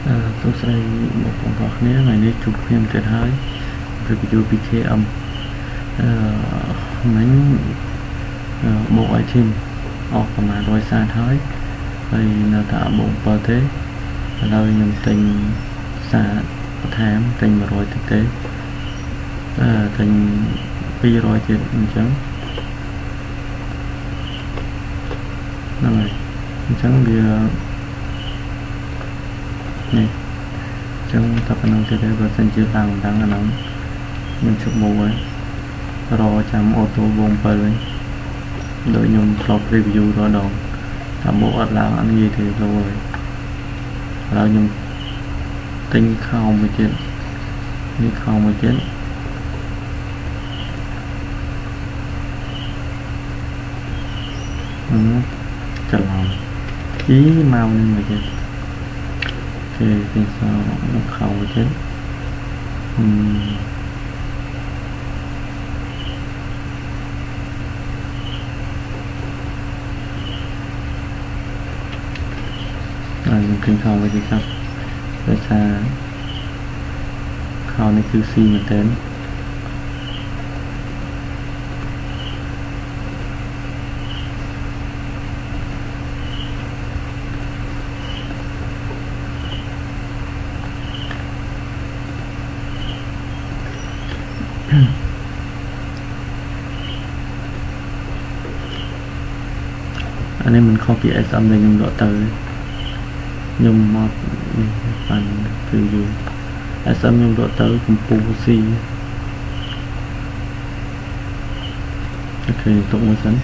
tôi sẽ một con gọt nhé ngày nay chụp phim tuyệt hai review PKM mấy bộ item ở mà rồi xa thôi thì là tạo bộ bờ thế rồi nhầm tình xa thám tình mà rồi thực tế tình pi rồi thì chẳng rồi chẳng bia này chẳng tập năng thế và sinh chữ làng đang là nóng mình chụp bộ ấy rồi chạm ô tô bông bờ lên đợi nhung lọc review rồi đó tạm bộ làm ăn gì thì rồi rồi nhung tinh không mới chết đi không mới chết trở lòng ý mau nên mà chết thì sao nó không mới chết mình kinh không với gì không rồi xa không này QC mình đến anh em mình copy xong đây nhung độ tới nhung mod phần review xong nhung độ tới composite ok tụng một dẫn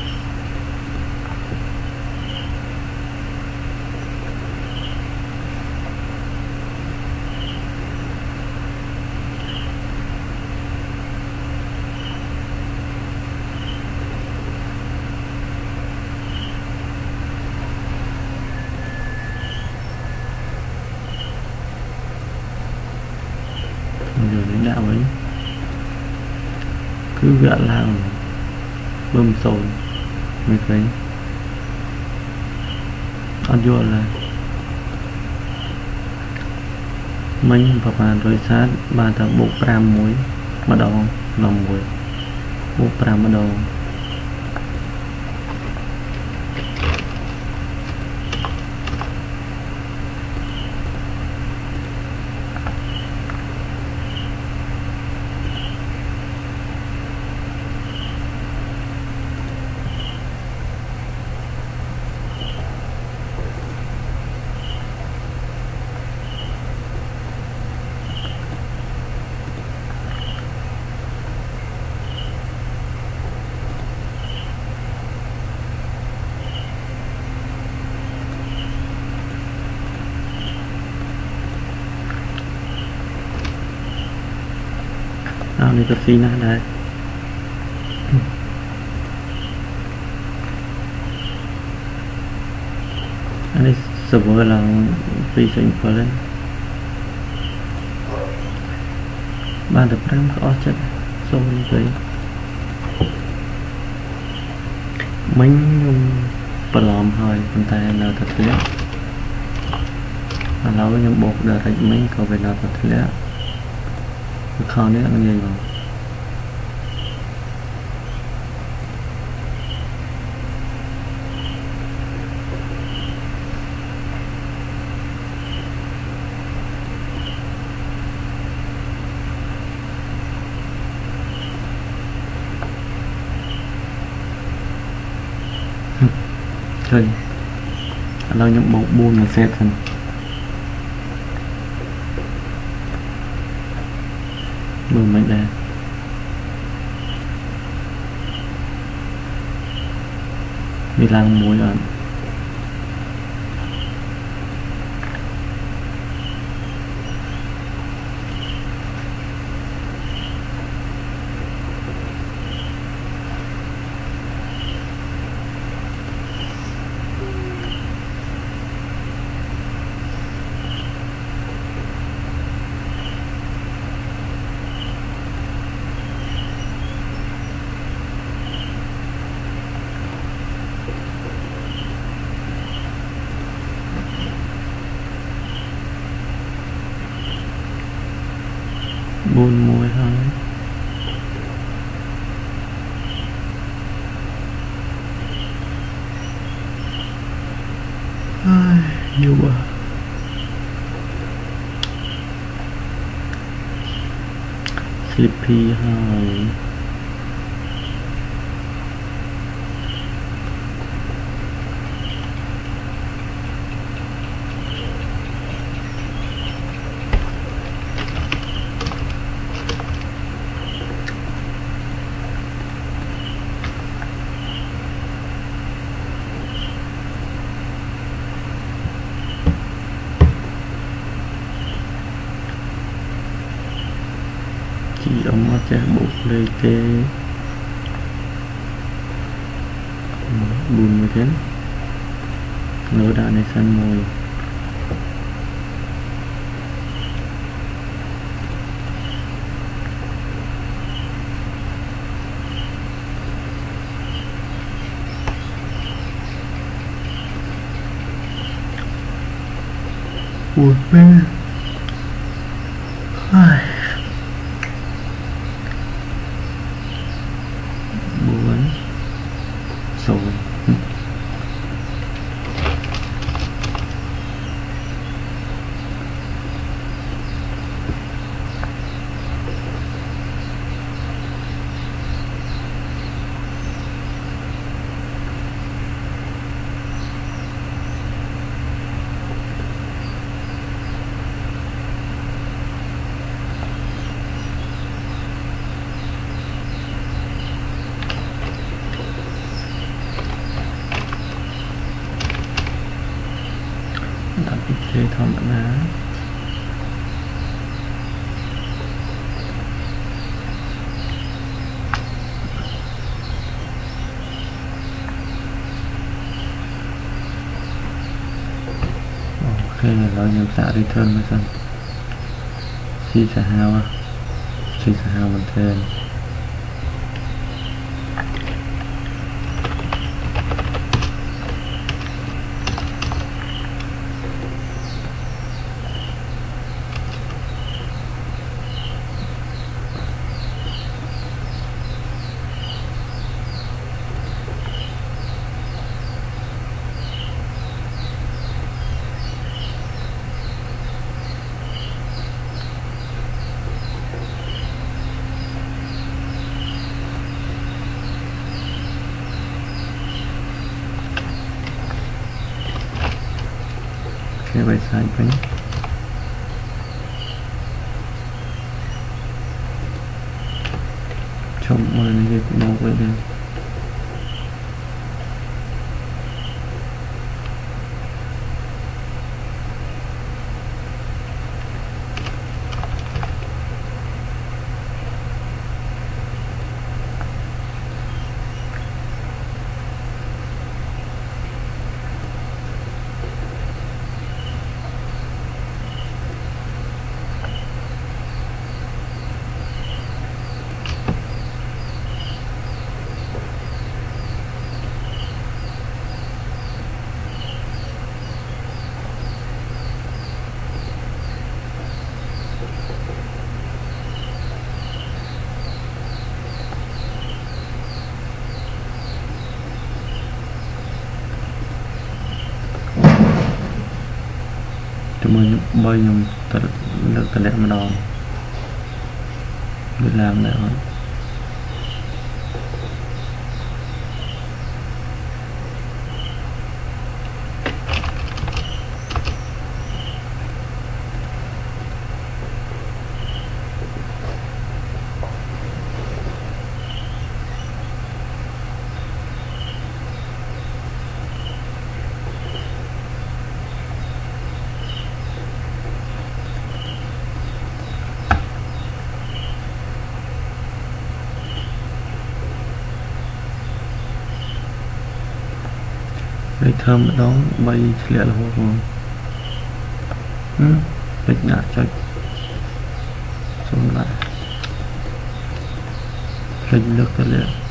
rồi lãnh đạo ấy cứ gạ lao bơm sồn mấy cái ăn vô là mình và bàn rồi sát bàn thằng bộ pram muối mà đầu lòng muối bộ pram mà đầu này cái phi nào đây anh ấy server là phi sinh phở lên ban được đang có chất xong tới mình plom hơi con tay là thật lẽ lâu những bột đời mình có về nào thật lẽ khó đấy ăn gì mà thôi lâu những bộ buôn là xe thành mừng mạnh đà đi làm muối ở 4 mùi thôi. Nhiều quá. Sleepy hơi. Chị ông nó chắc bộ lên cái buồn như thế nửa đạn này xanh mùi buồn mê. Buồn rồi. Đặt cái thòng đá. Ok, rồi nhầm xả return mới xong. Xí xả hao á. Xí xả hao mình thêm. Cái bài sai bánh trong mọi người cũng mau vậy đây. Chúng mình bơi nhầm được tận lẹ mà đòn biết làm lại rồi. Đây thơm đó bay lẹ là hồ bịch ngã cho xuống lại hình lực lẹ.